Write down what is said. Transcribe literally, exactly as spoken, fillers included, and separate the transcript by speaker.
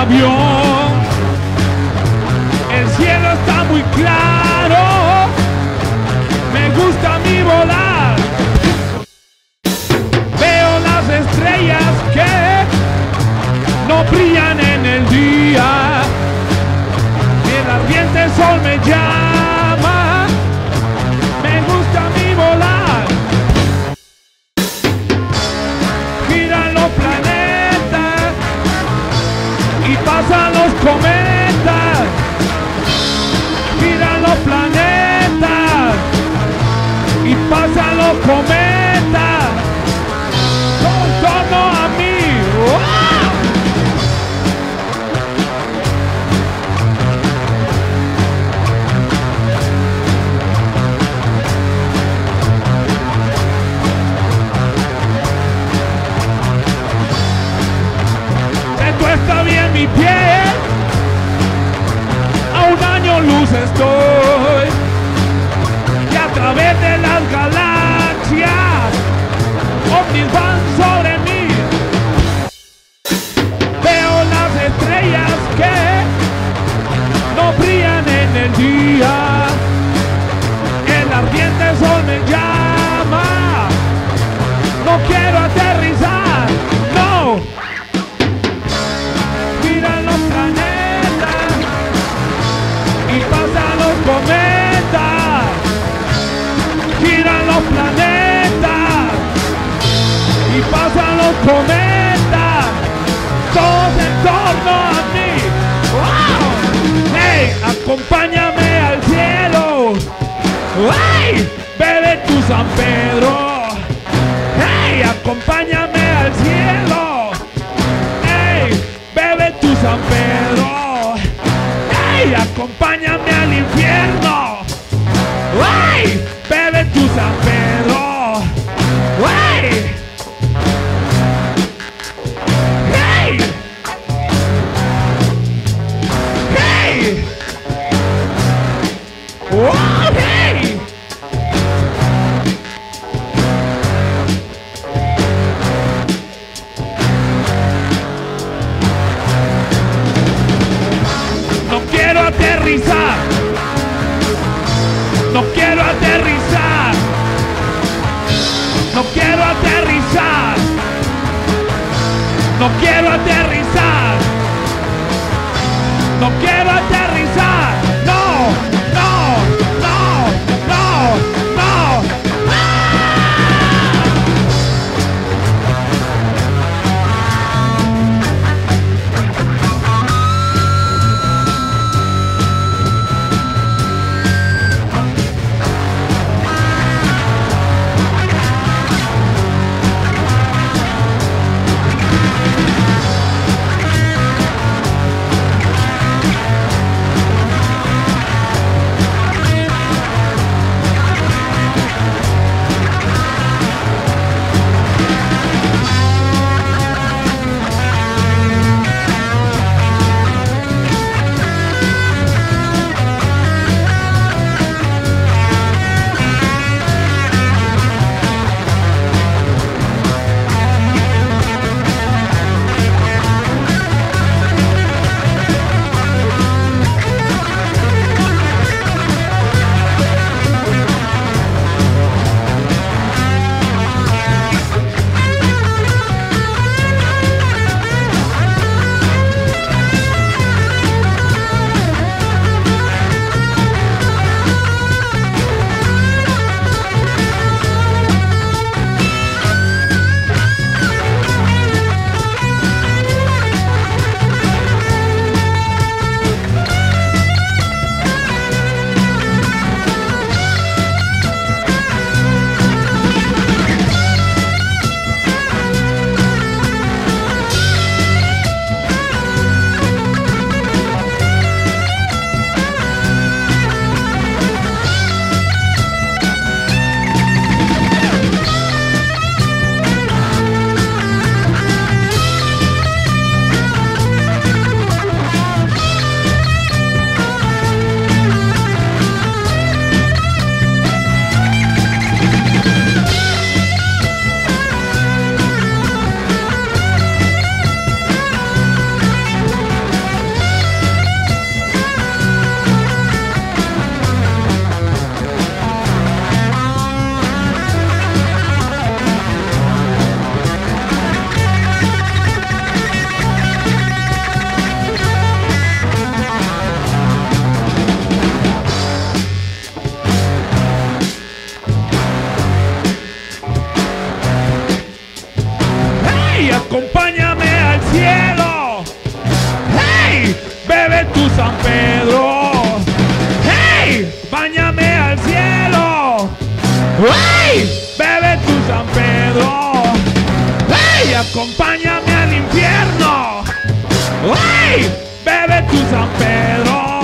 Speaker 1: avión. El cielo está muy claro, me gusta a mí volar. Veo las estrellas que no brillan en el día. El ardiente sol me llama, me gusta a mí volar. Giran los planetas y pasan los cometas. Giran los planetas y pasan los cometas. Todo en torno a mí. ¡Wow! Está bien mi piel, a un año luz estoy, y a través de las galaxias ovnis van sobre mí. Veo las estrellas que no brillan en el día. El ardiente sol me llama, no quiero aterrizar, no. Cometas, giran los planetas y pasan los cometas, todos en torno a mí. ¡Wow! ¡Hey! Acompáñame al cielo. ¡Hey! Bebe tu San Pedro. ¡Hey! Acompáñame al cielo. ¡Hey! Bebe tu San Pedro. ¡Hey! Acompáñame al infierno. ¡Hey! Bebe tu San Pedro. ¡Hey! ¡Hey! ¡Hey! ¡Oh, hey! No quiero aterrizar. No quiero aterrizar. No quiero aterrizar. No quiero aterrizar. No quiero aterrizar. No, no, no, no, no. acompáñame al cielo. ¡Hey! Bebe tu San Pedro. ¡Hey! Báñame al cielo. ¡Hey! Bebe tu San Pedro. ¡Hey! Acompáñame al infierno. ¡Hey! Bebe tu San Pedro.